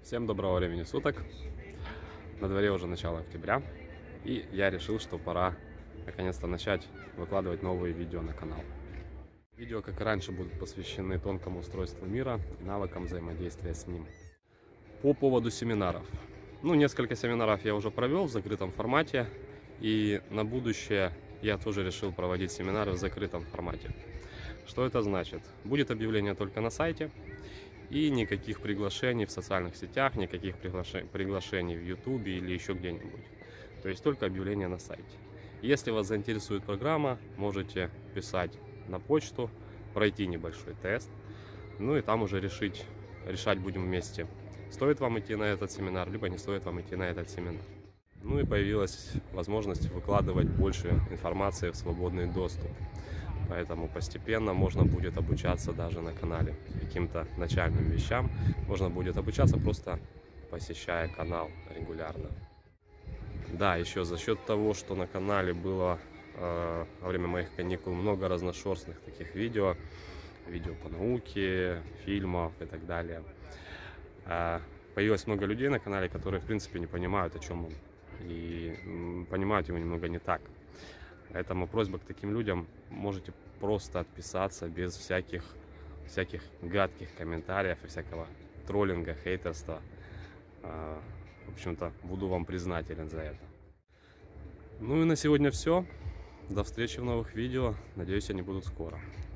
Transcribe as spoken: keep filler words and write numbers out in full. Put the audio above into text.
Всем доброго времени суток. На дворе уже начало октября, и я решил, что пора наконец-то начать выкладывать новые видео на канал. Видео, как и раньше, будут посвящены тонкому устройству мира и навыкам взаимодействия с ним. По поводу семинаров. Ну, несколько семинаров я уже провел в закрытом формате, и на будущее я тоже решил проводить семинары в закрытом формате. Что это значит? Будет объявление только на сайте, и никаких приглашений в социальных сетях, никаких приглашений, приглашений в ютубе или еще где-нибудь. То есть только объявление на сайте. Если вас заинтересует программа, можете писать на почту, пройти небольшой тест, ну и там уже решить, решать будем вместе, стоит вам идти на этот семинар, либо не стоит вам идти на этот семинар. Ну и появилась возможность выкладывать больше информации в свободный доступ. Поэтому постепенно можно будет обучаться даже на канале каким-то начальным вещам. Можно будет обучаться, просто посещая канал регулярно. Да, еще за счет того, что на канале было э, во время моих каникул много разношерстных таких видео, видео по науке, фильмов и так далее, э, появилось много людей на канале, которые в принципе не понимают, о чем он, и м, понимают его немного не так. Поэтому просьба к таким людям: можете просто отписаться без всяких, всяких гадких комментариев и всякого троллинга, хейтерства. В общем-то, буду вам признателен за это. Ну и на сегодня все. До встречи в новых видео. Надеюсь, они будут скоро.